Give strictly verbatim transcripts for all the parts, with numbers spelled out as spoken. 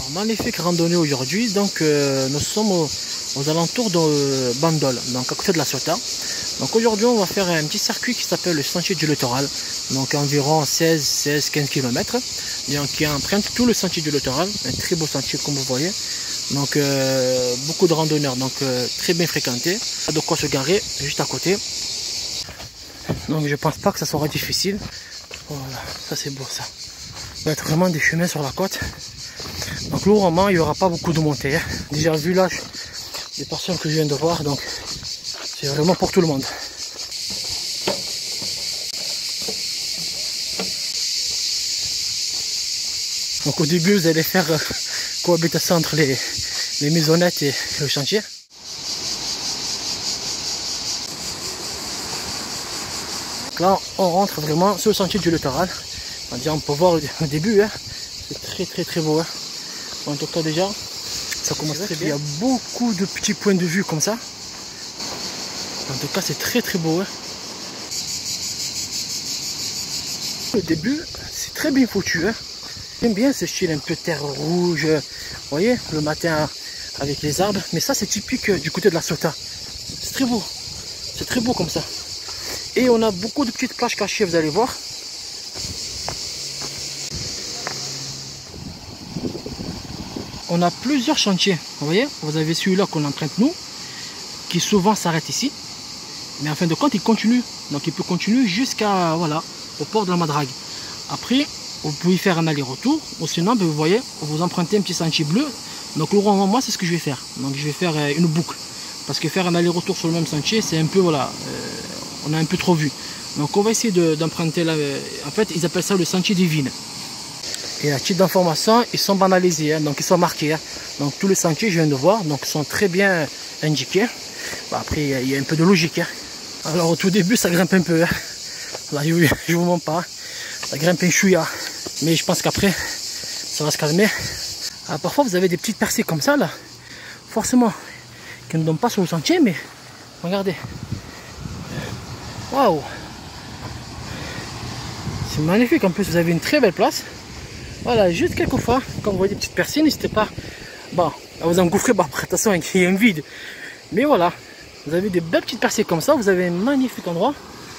Alors, magnifique randonnée aujourd'hui. Donc, euh, nous sommes aux, aux alentours de euh, Bandol, donc à côté de la Ciotat. Donc, aujourd'hui, on va faire un petit circuit qui s'appelle le sentier du littoral. Donc, environ seize, seize, quinze kilomètres. Donc, qui emprunte tout le sentier du littoral. Un très beau sentier, comme vous voyez. Donc, euh, beaucoup de randonneurs, donc euh, très bien fréquenté. De quoi se garer juste à côté. Donc, je pense pas que ça sera difficile. Voilà, ça c'est beau ça. Ça va être vraiment des chemins sur la côte. Donc lourdement, il n'y aura pas beaucoup de montées. Hein. Déjà vu l'âge des personnes que je viens de voir, donc c'est vraiment pour tout le monde. Donc au début, vous allez faire euh, cohabitation entre les, les maisonnettes et le chantier. Donc là, on rentre vraiment sur le sentier du littoral. On peut voir au début, hein. C'est très très très beau. Hein. En tout cas déjà, ça commence très bien. Il y a beaucoup de petits points de vue comme ça. En tout cas, c'est très très beau. Hein. Le début, c'est très bien foutu. Hein. J'aime bien ce style un peu terre rouge. Vous voyez, le matin avec les arbres. Mais ça, c'est typique du côté de la Ciotat. C'est très beau. C'est très beau comme ça. Et on a beaucoup de petites plages cachées, vous allez voir. On a plusieurs chantiers, vous voyez, vous avez celui-là qu'on emprunte nous, qui souvent s'arrête ici, mais en fin de compte il continue, donc il peut continuer jusqu'à, voilà, au port de la Madrague. Après, vous pouvez faire un aller-retour, ou sinon, ben, vous voyez, vous empruntez un petit sentier bleu, donc le moi c'est ce que je vais faire, donc je vais faire euh, une boucle, parce que faire un aller-retour sur le même sentier, c'est un peu, voilà, euh, on a un peu trop vu, donc on va essayer d'emprunter, de, euh, en fait, ils appellent ça le sentier divine. Et la titre d'information, ils sont banalisés, hein, donc ils sont marqués. Hein. Donc tous les sentiers, je viens de voir, donc ils sont très bien indiqués. Bon, après, il y, y a un peu de logique. Hein. Alors au tout début, ça grimpe un peu. Hein. Là, je ne vous mens pas. Ça grimpe un chouïa. Mais je pense qu'après, ça va se calmer. Alors, parfois, vous avez des petites percées comme ça, là. Forcément, qui ne donnent pas sur le sentier, mais regardez. Waouh! C'est magnifique. En plus, vous avez une très belle place. Voilà, juste quelques fois, quand vous voyez des petites percées, n'hésitez pas bon, à vous engouffrer. Bon, après, attention, il y a un vide. Mais voilà, vous avez des belles petites percées comme ça, vous avez un magnifique endroit.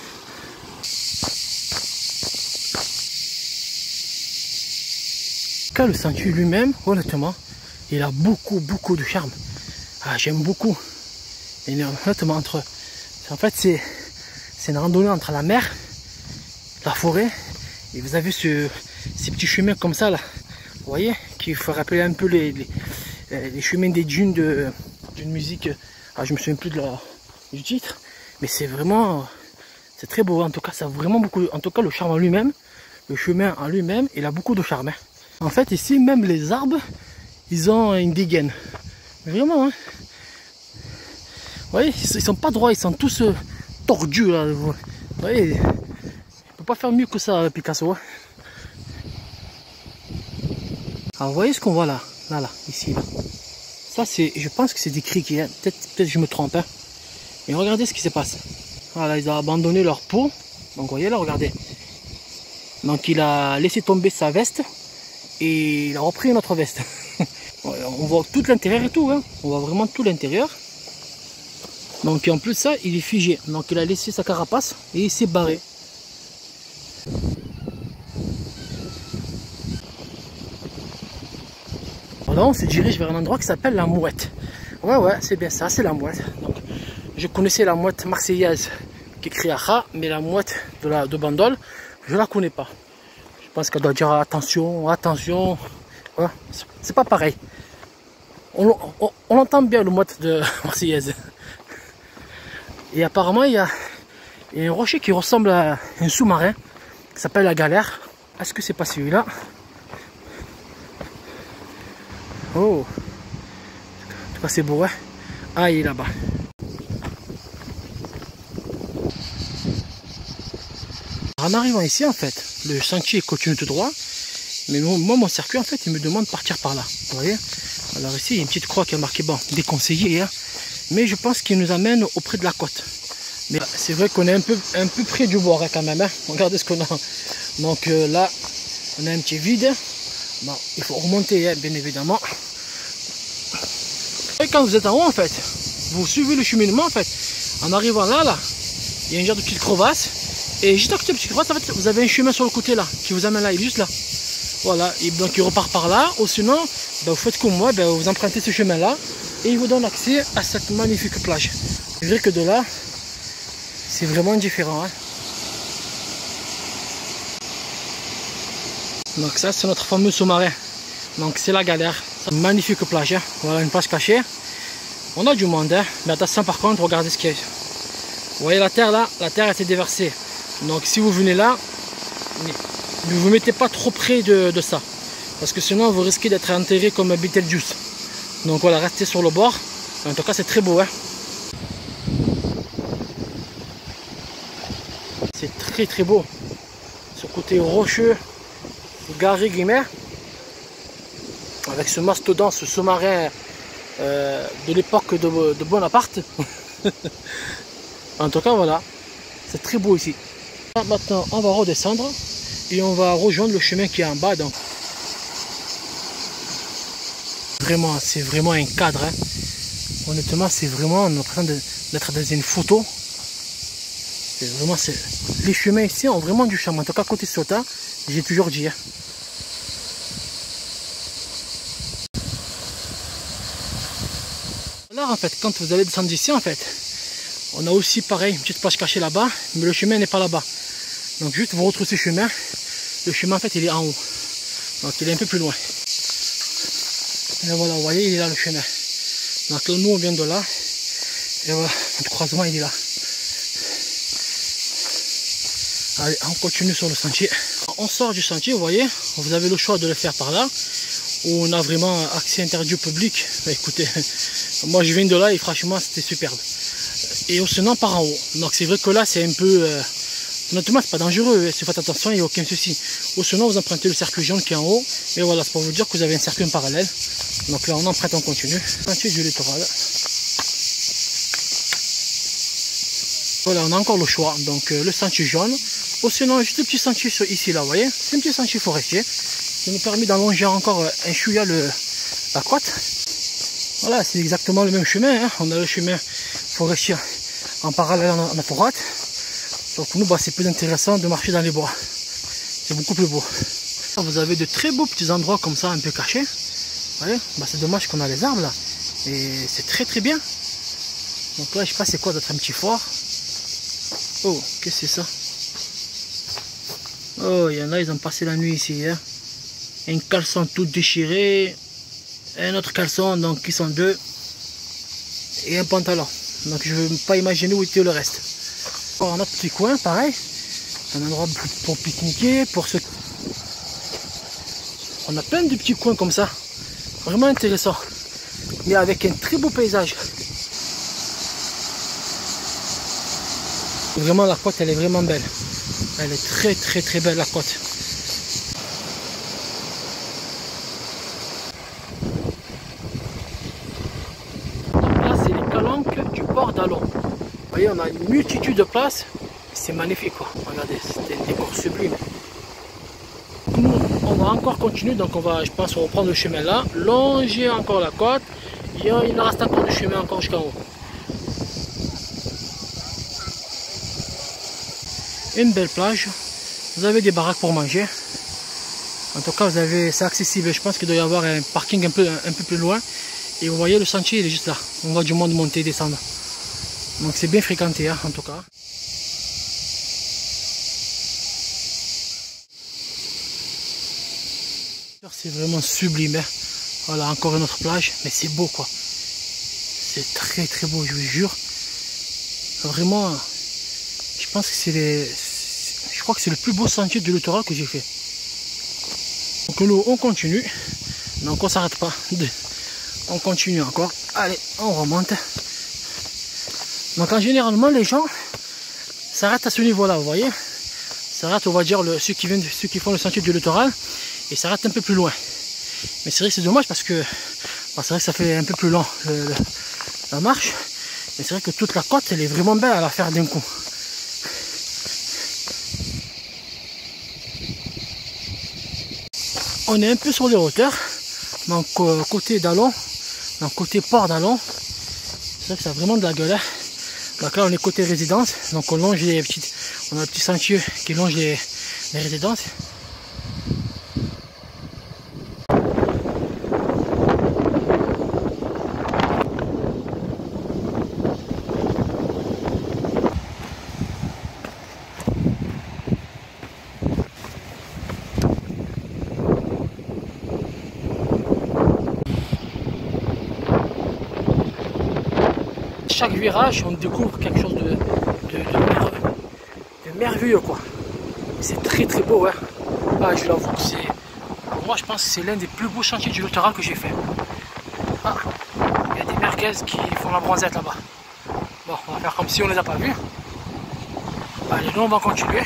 Quand le sentier lui-même, honnêtement, il a beaucoup, beaucoup de charme. Ah, j'aime beaucoup. Et honnêtement, entre. En fait, c'est une randonnée entre la mer, la forêt, et vous avez ce. Ces petits chemins comme ça là, vous voyez, qui faut rappeler un peu les, les, les chemins des dunes d'une musique, ah, je me souviens plus de la, du titre, mais c'est vraiment, c'est très beau, en tout cas ça a vraiment beaucoup, en tout cas le charme en lui-même, le chemin en lui-même, il a beaucoup de charme. Hein. En fait ici même les arbres, ils ont une dégaine, vraiment, hein. Vous voyez, ils sont pas droits, ils sont tous euh, tordus là, vous voyez, on peut pas faire mieux que ça Picasso. Hein. Alors vous voyez ce qu'on voit là, là, là, ici, là. Ça c'est, je pense que c'est des criquets, hein. Peut-être peut-être je me trompe. Hein. Et regardez ce qui se passe. Voilà, ils ont abandonné leur peau. Donc vous voyez là, regardez. Donc il a laissé tomber sa veste et il a repris une autre veste. On voit tout l'intérieur et tout, hein. On voit vraiment tout l'intérieur. Donc en plus ça, il est figé. Donc il a laissé sa carapace et il s'est barré. Là, on se dirige vers un endroit qui s'appelle la Mouette. Ouais, ouais, c'est bien ça, c'est la Mouette. Donc, je connaissais la Mouette marseillaise qui crie Aha, mais la Mouette de, la, de Bandol, je la connais pas. Je pense qu'elle doit dire attention, attention. Ouais, c'est pas pareil. On, on, on entend bien le Mouette de marseillaise. Et apparemment, il y, a, il y a un rocher qui ressemble à un sous-marin qui s'appelle la Galère. Est-ce que c'est pas celui-là? Oh, en tout cas c'est beau, hein. Ah, il est là-bas. En arrivant ici, en fait, le sentier continue tout droit, mais moi, mon circuit, en fait, il me demande de partir par là. Vous voyez? Alors ici, il y a une petite croix qui est marquée, bon, déconseillé, hein, mais je pense qu'il nous amène auprès de la côte. Mais c'est vrai qu'on est un peu, un peu près du bord, hein, quand même. Hein. Regardez ce qu'on a. Donc euh, là, on a un petit vide. Bon, il faut remonter, hein, bien évidemment. Et quand vous êtes en haut, en fait, vous suivez le cheminement, en fait. En arrivant là, là, il y a un genre de petite crevasse. Et juste à côté de la petite crevasse, en fait, vous avez un chemin sur le côté là, qui vous amène là, il est juste là. Voilà, et donc il repart par là. Ou sinon, ben, vous faites comme moi, ben, vous empruntez ce chemin là. Et il vous donne accès à cette magnifique plage. C'est vrai que de là, c'est vraiment différent. Hein. Donc ça, c'est notre fameux sous-marin. Donc c'est la galère. Magnifique plage. Hein. Voilà une plage cachée. On a du monde. Hein. Mais attention par contre, regardez ce qu'il y a. Vous voyez la terre là? La terre a été déversée. Donc si vous venez là, ne vous mettez pas trop près de, de ça. Parce que sinon vous risquez d'être enterré comme un Betelgeuse. Donc voilà, restez sur le bord. En tout cas, c'est très beau. Hein. C'est très très beau. Ce côté rocheux, garé guillemets. Avec ce mastodonte, ce sous-marin euh, de l'époque de, de Bonaparte. En tout cas, voilà. C'est très beau ici. Maintenant, on va redescendre et on va rejoindre le chemin qui est en bas. Donc, vraiment, c'est vraiment un cadre. Hein. Honnêtement, c'est vraiment on est en train d'être dans une photo. C'est vraiment, les chemins ici ont vraiment du charme. En tout cas, côté Ceuta, j'ai toujours dit. Hein. Là, en fait, quand vous allez descendre ici, en fait, on a aussi pareil une petite plage cachée là-bas, mais le chemin n'est pas là-bas. Donc juste vous retrouvez ce chemin. Le chemin en fait il est en haut. Donc il est un peu plus loin. Et voilà, vous voyez, il est là le chemin. Donc là, nous on vient de là. Et voilà, le croisement il est là. Allez, on continue sur le sentier. On sort du sentier, vous voyez, vous avez le choix de le faire par là. Où on a vraiment accès interdit au public. Bah, écoutez, moi je viens de là et franchement c'était superbe. Et sinon par en haut. Donc c'est vrai que là c'est un peu... Euh, honnêtement c'est pas dangereux, si vous faites attention il n'y a aucun souci. Ou sinon vous empruntez le cercle jaune qui est en haut. Et voilà, c'est pour vous dire que vous avez un circuit en parallèle. Donc là on emprunte, on continue. Sentier du littoral. Voilà, on a encore le choix. Donc euh, le sentier jaune. Ou sinon juste le petit sentier ici là, vous voyez. C'est un petit sentier forestier. Qui nous permet d'allonger encore un chouïa le la côte. Voilà, c'est exactement le même chemin. Hein. On a le chemin forestier en parallèle en la forêt. Donc nous, bah, c'est plus intéressant de marcher dans les bois. C'est beaucoup plus beau. Vous avez de très beaux petits endroits comme ça, un peu cachés. Vous voyez, bah, c'est dommage qu'on a les arbres là. Et c'est très très bien. Donc là, je sais pas c'est quoi d'être un petit fort. Oh, qu'est-ce que c'est ça? Oh, il y en a, ils ont passé la nuit ici. Hein. Un caleçon tout déchiré. Un autre caleçon, donc qui sont deux. Et un pantalon. Donc je ne veux pas imaginer où était le reste. Alors, un autre petit coin, pareil. Un endroit pour pique-niquer, pour ceux... On a plein de petits coins comme ça. Vraiment intéressant. Mais avec un très beau paysage. Vraiment la côte, elle est vraiment belle. Elle est très très très belle la côte. Vous voyez, on a une multitude de places, c'est magnifique quoi. Regardez, c'est un décor sublime. Nous, on va encore continuer, donc on va, je pense, on va prendre le chemin là, longer encore la côte. Il, y a, il reste encore du chemin encore jusqu'en haut. Une belle plage. Vous avez des baraques pour manger. En tout cas, vous avez, c'est accessible. Je pense qu'il doit y avoir un parking un peu, un peu plus loin. Et vous voyez, le sentier, il est juste là. On voit du monde monter et descendre. Donc c'est bien fréquenté, hein, en tout cas. C'est vraiment sublime. Hein. Voilà, encore une autre plage, mais c'est beau quoi. C'est très très beau, je vous jure. Vraiment, je pense que c'est les... Je crois que c'est le plus beau sentier du littoral que j'ai fait. Donc nous, on continue. Donc on s'arrête pas. On continue encore. Allez, on remonte. Donc en généralement les gens s'arrêtent à ce niveau là, vous voyez. S'arrêtent, on va dire, le, ceux, qui viennent, ceux qui font le sentier du littoral. Et s'arrêtent un peu plus loin. Mais c'est vrai que c'est dommage parce que bon, c'est vrai que ça fait un peu plus long le, le, la marche. Mais c'est vrai que toute la côte elle est vraiment belle à la faire d'un coup. on est un peu sur les hauteurs, donc euh, côté d'Allon, donc côté port d'Allon. C'est vrai que ça a vraiment de la gueule. Hein. Donc là on est côté résidence, donc on longe les petites, on a un petit sentier qui longe les, les résidences. Chaque virage, on découvre quelque chose de, de, de, merveilleux, de merveilleux quoi. C'est très très beau, hein. Ah, je l'avoue que c'est, pour moi, je pense que c'est l'un des plus beaux chantiers du littoral que j'ai fait. Ah, il y a des merguez qui font la bronzette là-bas. Bon, on va faire comme si on ne les a pas vus. Allez, nous on va continuer.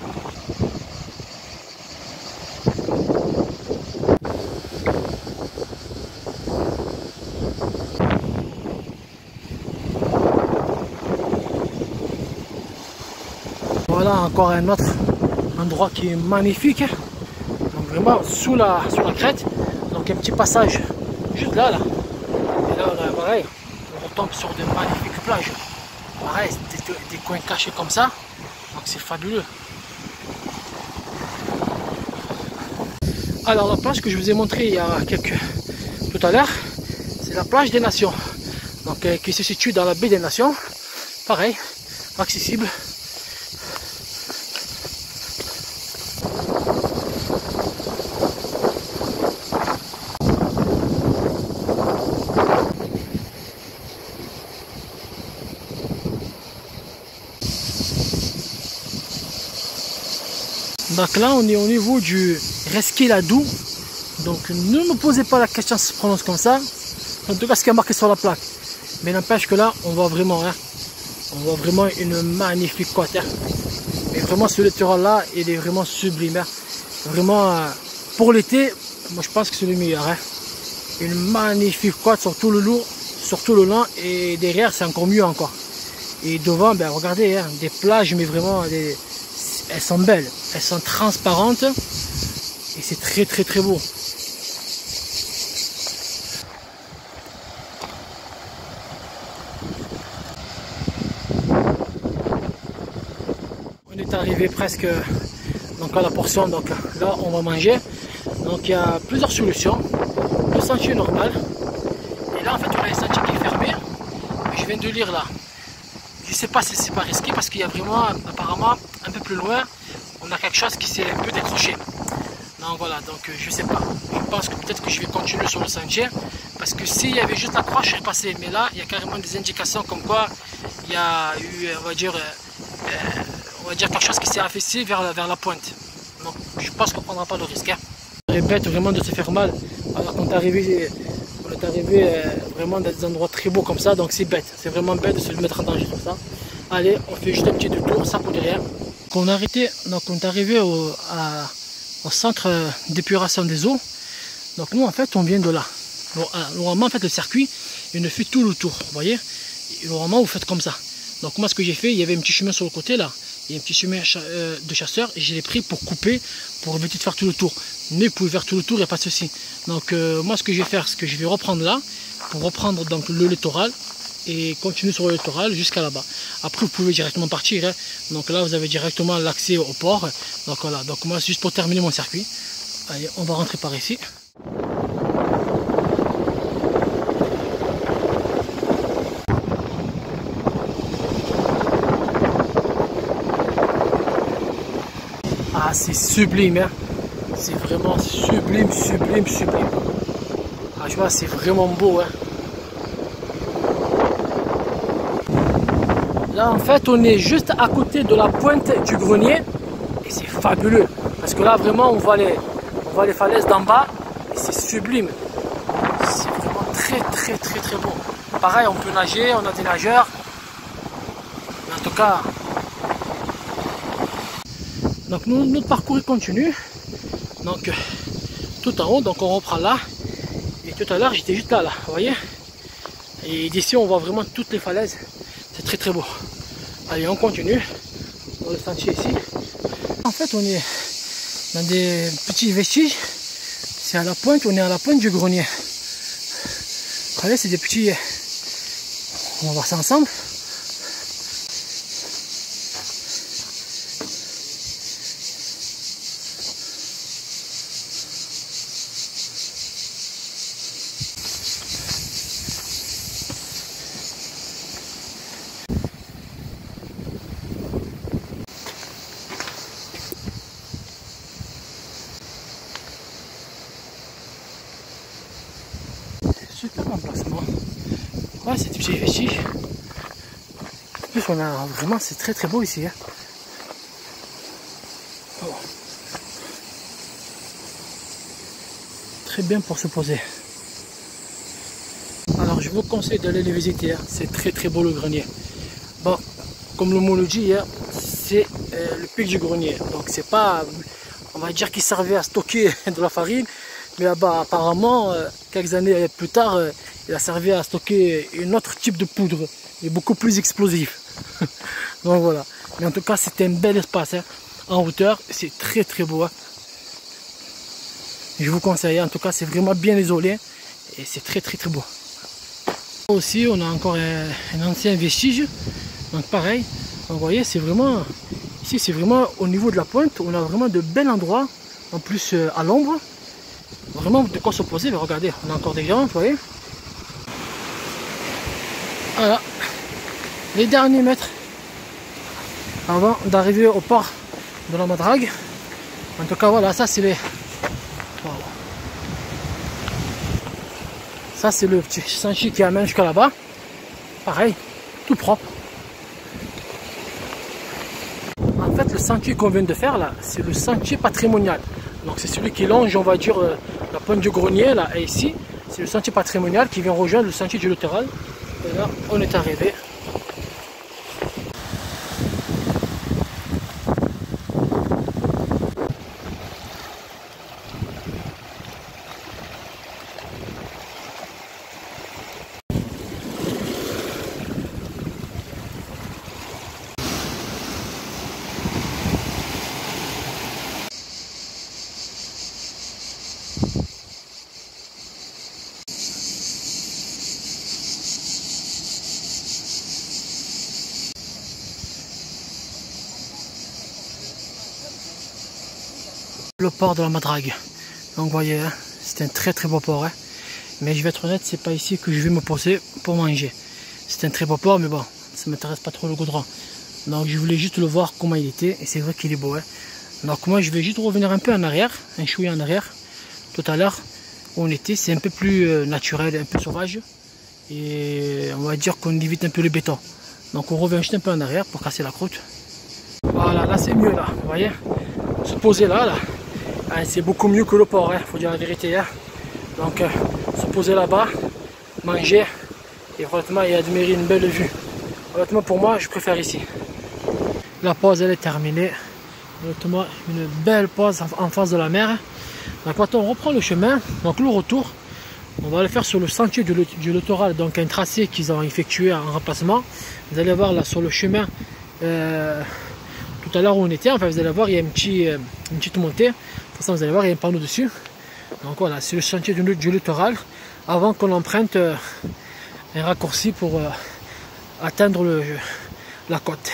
Voilà encore un autre endroit qui est magnifique. Donc vraiment sous la, sous la crête. Donc un petit passage juste là, là. Et là on a pareil, on retombe sur de magnifiques plages. Pareil, des, des coins cachés comme ça. Donc c'est fabuleux. Alors la plage que je vous ai montré il y a quelques tout à l'heure, c'est la plage des Nations. Donc euh, qui se situe dans la baie des Nations. Pareil, accessible. Donc là on est au niveau du Resquiladou. Donc ne me posez pas la question si ça se prononce comme ça. En tout cas ce qui est marqué sur la plaque. Mais n'empêche que là on voit vraiment hein, on voit vraiment une magnifique côte. Hein. Mais vraiment ce littoral là il est vraiment sublime. Hein. Vraiment euh, pour l'été, moi je pense que c'est le meilleur. Hein. Une magnifique côte sur tout le long, sur tout le long et derrière c'est encore mieux encore. Et devant ben regardez hein, des plages mais vraiment des, elles sont belles, elles sont transparentes et c'est très très très beau. On est arrivé presque donc à la portion, donc là on va manger. Donc il y a plusieurs solutions. Le sentier normal. Et là en fait on a un sentier qui est fermé. Je viens de lire là. Je ne sais pas si c'est pas risqué parce qu'il y a vraiment apparemment un peu plus loin on a quelque chose qui s'est un peu décroché. Donc voilà, donc je sais pas. Je pense que peut-être que je vais continuer sur le sentier parce que s'il y avait juste la croix je serais passé. Mais là il y a carrément des indications comme quoi il y a eu on va dire euh, on va dire quelque chose qui s'est affaissé vers la, vers la pointe. Donc je pense qu'on ne prendra pas le risque. Hein. C'est bête vraiment de se faire mal alors qu'on est arrivé, on est arrivé euh, vraiment dans des endroits très beaux comme ça, donc c'est bête, c'est vraiment bête de se mettre en danger comme ça. Allez, on fait juste un petit détour, ça coûte rien. On a arrêté, donc on est arrivé au, à, au centre d'épuration des eaux. Donc nous en fait on vient de là. Normalement en fait le circuit il ne fait tout le tour, vous voyez. Et normalement vous faites comme ça. Donc moi ce que j'ai fait, il y avait un petit chemin sur le côté là. Il y a un petit chemin de chasseur et je l'ai pris pour couper, pour éviter de faire tout le tour. Mais vous pouvez faire tout le tour, il n'y a pas de souci. Donc euh, moi ce que je vais faire, c'est que je vais reprendre là, pour reprendre donc le littoral et continuer sur le littoral jusqu'à là-bas. Après vous pouvez directement partir. Hein. Donc là vous avez directement l'accès au port. Donc voilà, donc moi c'est juste pour terminer mon circuit. Allez, on va rentrer par ici. Ah, c'est sublime, hein. C'est vraiment sublime, sublime, sublime. Ah, je vois, c'est vraiment beau, hein. Là, en fait, on est juste à côté de la pointe du grenier et c'est fabuleux. Parce que là, vraiment, on voit les, on voit les falaises d'en bas et c'est sublime. C'est vraiment très, très, très, très beau. Pareil, on peut nager, on a des nageurs. Mais en tout cas... Donc nous, notre parcours continue, donc tout en haut, donc on reprend là, et tout à l'heure j'étais juste là, là, vous voyez, et d'ici on voit vraiment toutes les falaises, c'est très très beau. Allez, on continue, dans le sentier ici. En fait on est dans des petits vestiges C'est à la pointe, on est à la pointe du grenier. Regardez, c'est des petits... On va voir ça ensemble. Super emplacement. Ouais, c'est des petits vestiges. En plus, on a vraiment, c'est très très beau ici. Hein. Oh. Très bien pour se poser. Alors, je vous conseille d'aller les visiter. Hein. C'est très très beau le grenier. Bon, comme le mot le dit, hein, c'est euh, le pic du grenier. Donc, c'est pas, on va dire qu'il servait à stocker de la farine. Mais ah bah, apparemment, euh, quelques années plus tard, euh, il a servi à stocker un autre type de poudre, et beaucoup plus explosif. Donc voilà. Mais en tout cas, c'était un bel espace hein, en hauteur. C'est très très beau. Hein. Je vous conseille. En tout cas, c'est vraiment bien isolé et c'est très très très beau. Aussi, on a encore un, un ancien vestige. Donc pareil. Vous voyez, c'est vraiment ici, c'est vraiment au niveau de la pointe. On a vraiment de bels endroits. En plus, euh, à l'ombre. Vraiment de quoi s'opposer, mais regardez, on a encore des gens, vous voyez. Voilà, les derniers mètres avant d'arriver au port de la Madrague. En tout cas, voilà, ça c'est les... Voilà. Ça c'est le petit sentier qui amène jusqu'à là-bas. Pareil, tout propre. En fait, le sentier qu'on vient de faire là, c'est le sentier patrimonial. Donc c'est celui qui longe, on va dire, euh, la pointe du grenier, là, et ici, c'est le sentier patrimonial qui vient rejoindre le sentier du littoral. Et là, on est arrivé. Le port de la Madrague. Donc vous voyez, hein, c'est un très très beau port. Hein. Mais je vais être honnête, c'est pas ici que je vais me poser pour manger. C'est un très beau port, mais bon, ça m'intéresse pas trop le goudron. Donc je voulais juste le voir comment il était, et c'est vrai qu'il est beau. Hein. Donc moi je vais juste revenir un peu en arrière, un chouïa en arrière. Tout à l'heure, où on était, c'est un peu plus euh, naturel, un peu sauvage. Et on va dire qu'on évite un peu le béton. Donc on revient juste un peu en arrière pour casser la croûte. Voilà, là c'est mieux là, vous voyez. Se poser là, là. Ah, c'est beaucoup mieux que le port, il hein, faut dire la vérité. Hein. Donc, euh, se poser là-bas, manger, et honnêtement, il y a admirer une belle vue. Honnêtement, pour moi, je préfère ici. La pause, elle est terminée. Honnêtement, une belle pause en face de la mer. Donc, quand on reprend le chemin, donc le retour, on va le faire sur le sentier du, du littoral, donc un tracé qu'ils ont effectué en remplacement. Vous allez voir là sur le chemin. Euh, Tout à l'heure où on était, enfin vous allez voir, il y a une, petit, euh, une petite montée. De toute façon, vous allez voir, il y a un panneau dessus. Donc voilà, c'est le sentier du, du littoral. Avant qu'on emprunte euh, un raccourci pour euh, atteindre le, la côte.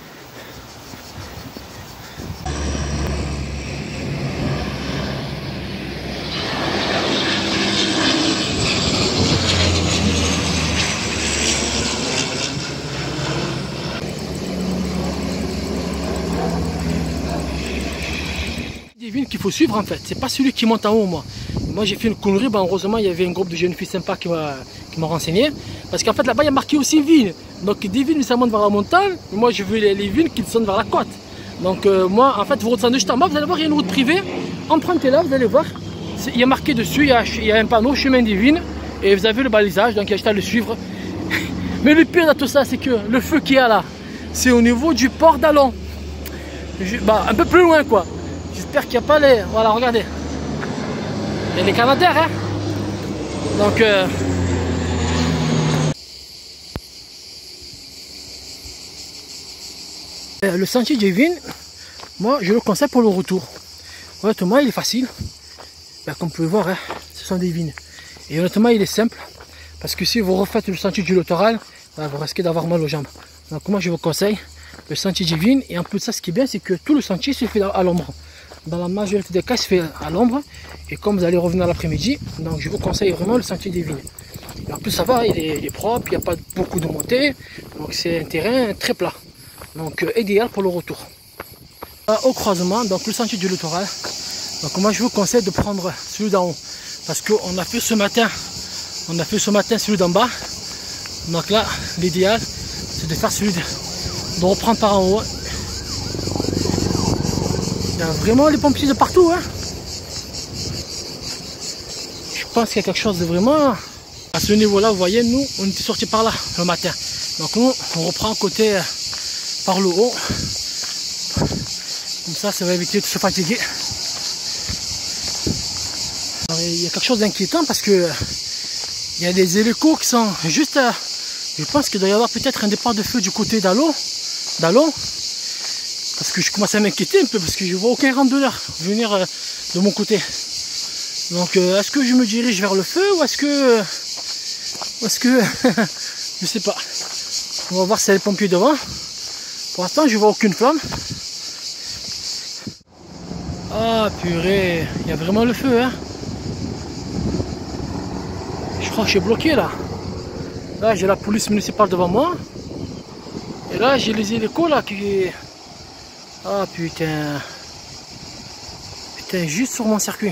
Qu'il faut suivre en fait, c'est pas celui qui monte en haut. Moi moi j'ai fait une connerie, ben, heureusement il y avait un groupe de jeunes filles sympas qui m'a renseigné, parce qu'en fait là-bas il y a marqué aussi vignes, donc des vignes ça monte vers la montagne, moi je veux les, les vignes qui descendent vers la côte. Donc euh, moi en fait vous redescendez juste en bas, vous allez voir il y a une route privée, empruntez là, vous allez voir, il y a marqué dessus, il y a, il y a un panneau chemin des vignes, et vous avez le balisage, donc il y a juste à le suivre. Mais le pire de tout ça, c'est que le feu qu'il y a là, c'est au niveau du port d'Allon, bah, un peu plus loin quoi. J'espère qu'il n'y a pas les... Voilà, regardez. Il y a les canadaires, hein. Donc... Euh... Le sentier des vignes, moi, je le conseille pour le retour. Honnêtement, il est facile. ben, comme vous pouvez voir, hein, ce sont des vignes. Et honnêtement, il est simple, parce que si vous refaites le sentier du littoral, ben, vous risquez d'avoir mal aux jambes. Donc moi, je vous conseille le sentier des vignes. Et en plus de ça, ce qui est bien, c'est que tout le sentier se fait à l'ombre. Dans la majorité des cas, il se fait à l'ombre. Et comme vous allez revenir l'après-midi, donc je vous conseille vraiment le sentier des vignes. Et en plus, ça va, il est, il est propre, il n'y a pas beaucoup de montée. Donc c'est un terrain très plat. Donc euh, idéal pour le retour. Là, au croisement, donc le sentier du littoral. Donc moi, je vous conseille de prendre celui d'en haut. Parce qu'on a fait ce matin, on a fait ce matin celui d'en bas. Donc là, l'idéal, c'est de faire celui de, de reprendre par en haut. Il y a vraiment les pompiers de partout. Hein. Je pense qu'il y a quelque chose de vraiment... À ce niveau-là, vous voyez, nous, on était sortis par là le matin. Donc nous, on reprend côté par le haut. Comme ça, ça va éviter de se fatiguer. Alors, il y a quelque chose d'inquiétant parce que il y a des hélicos qui sont juste... À, je pense qu'il doit y avoir peut-être un départ de feu du côté d'Allon. D'Allon. Parce que je commence à m'inquiéter un peu parce que je vois aucun randonneur venir euh, de mon côté. Donc euh, est-ce que je me dirige vers le feu ou est-ce que... Ou est-ce que... je sais pas. On va voir si il y a les pompiers devant. Pour l'instant je vois aucune flamme. Ah purée, il y a vraiment le feu hein. Je crois que je suis bloqué là. Là j'ai la police municipale devant moi. Et là j'ai les hélicos là qui... Ah putain. Putain, juste sur mon circuit.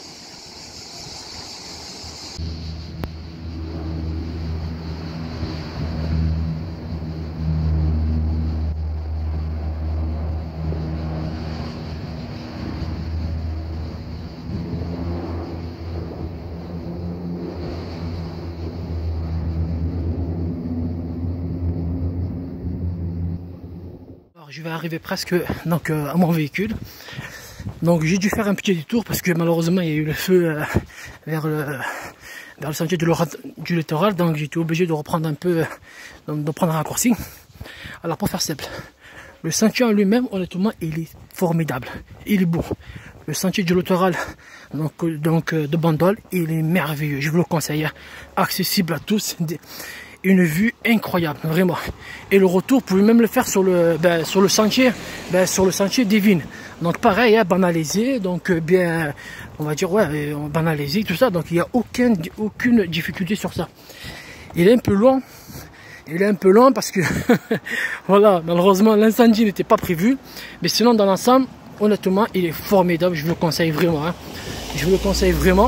Je vais arriver presque donc, euh, à mon véhicule. Donc j'ai dû faire un petit détour parce que malheureusement il y a eu le feu euh, vers, le, vers le sentier du, du littoral. Donc j'ai été obligé de reprendre un peu, euh, de prendre un raccourci. Alors pour faire simple, le sentier en lui-même, honnêtement, il est formidable. Il est beau. Le sentier du littoral donc, donc, de Bandol, il est merveilleux. Je vous le conseille. Accessible à tous. Une vue incroyable, vraiment. Et le retour, vous pouvez même le faire sur le, ben, sur le sentier, ben, sur le sentier des vignes. Donc pareil, hein, banalisé, donc bien, on va dire, ouais, banalisé, tout ça. Donc il n'y a aucun, aucune difficulté sur ça. Il est un peu long, il est un peu long parce que, voilà, malheureusement, l'incendie n'était pas prévu. Mais sinon, dans l'ensemble, honnêtement, il est formidable. Je vous le conseille vraiment. Hein. Je vous le conseille vraiment.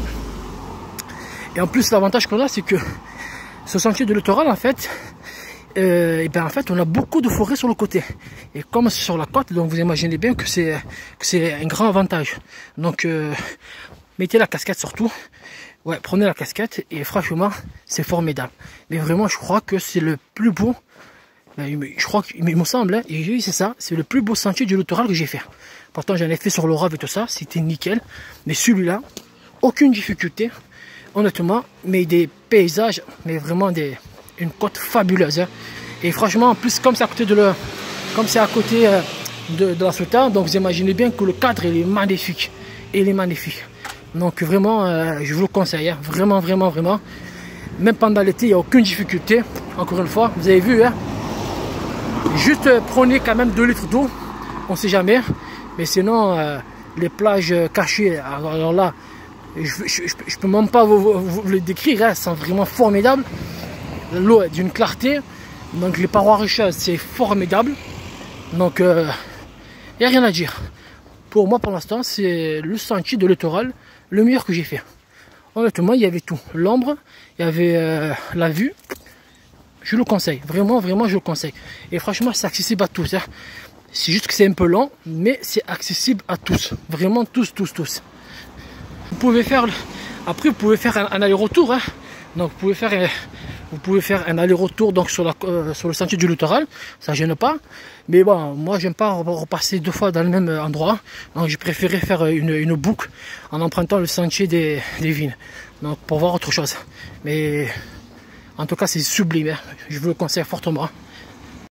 Et en plus, l'avantage qu'on a, c'est que ce sentier de littoral, en fait, euh, et ben en fait, on a beaucoup de forêts sur le côté. Et comme c'est sur la côte, donc vous imaginez bien que c'est que c'est un grand avantage. Donc, euh, mettez la casquette surtout. Ouais, prenez la casquette et franchement, c'est formidable. Mais vraiment, je crois que c'est le plus beau. Je crois qu'il me semble, hein, et oui, c'est ça, c'est le plus beau sentier du littoral que j'ai fait. Pourtant, j'en ai fait sur le Rave et tout ça, c'était nickel. Mais celui-là, aucune difficulté. Honnêtement, mais des paysages, mais vraiment des, une côte fabuleuse. Hein. Et franchement, en plus, comme c'est à côté de le, comme c'est à côté euh, de, de la Sultan, donc vous imaginez bien que le cadre il est magnifique. Il est magnifique. Donc vraiment, euh, je vous le conseille. Hein. Vraiment, vraiment, vraiment. Même pendant l'été, il n'y a aucune difficulté. Encore une fois, vous avez vu. Hein. Juste euh, prenez quand même deux litres d'eau. On ne sait jamais. Mais sinon, euh, les plages cachées, alors, alors là, je ne peux même pas vous, vous, vous le décrire, hein, c'est vraiment formidable. L'eau est d'une clarté, donc les parois rocheuses, c'est formidable. Donc, il euh, n'y a rien à dire. Pour moi, pour l'instant, c'est le sentier de littoral le meilleur que j'ai fait. Honnêtement, il y avait tout. L'ombre, il y avait euh, la vue. Je le conseille, vraiment, vraiment, je le conseille. Et franchement, c'est accessible à tous. Hein. C'est juste que c'est un peu lent, mais c'est accessible à tous. Vraiment, tous, tous, tous. Vous pouvez faire, après vous pouvez faire un, un aller-retour, hein. Donc vous pouvez faire, un, vous pouvez faire un aller-retour donc sur, la, euh, sur le sentier du littoral, ça gêne pas. Mais bon, moi j'aime pas repasser deux fois dans le même endroit, donc j'ai préféré faire une, une boucle en empruntant le sentier des, des vignes, donc pour voir autre chose. Mais en tout cas c'est sublime, hein. Je vous le conseille fortement.